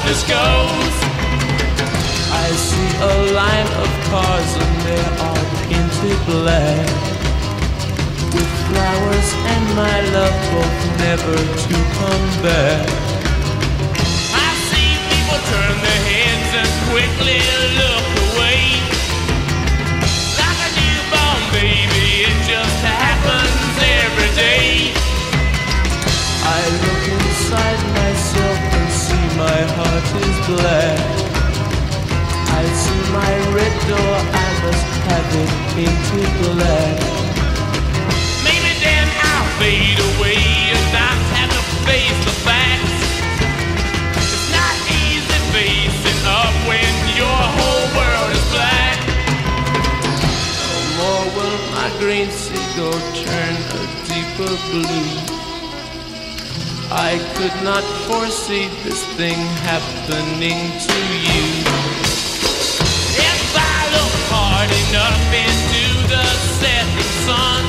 darkness goes. I see a line of cars and they are painted black, with flowers and my love both never to come back. I see people turn their heads and quickly look away. Like a newborn baby, it just happens every day. I look inside myself and see my heart is black. I see my red door, I must have it painted black. Maybe then I'll fade away and not have to face the facts. It's not easy facing up when your whole world is black. No more will my green seagull turn a deeper blue. I could not foresee this thing happening to you. If I look hard enough into the setting sun,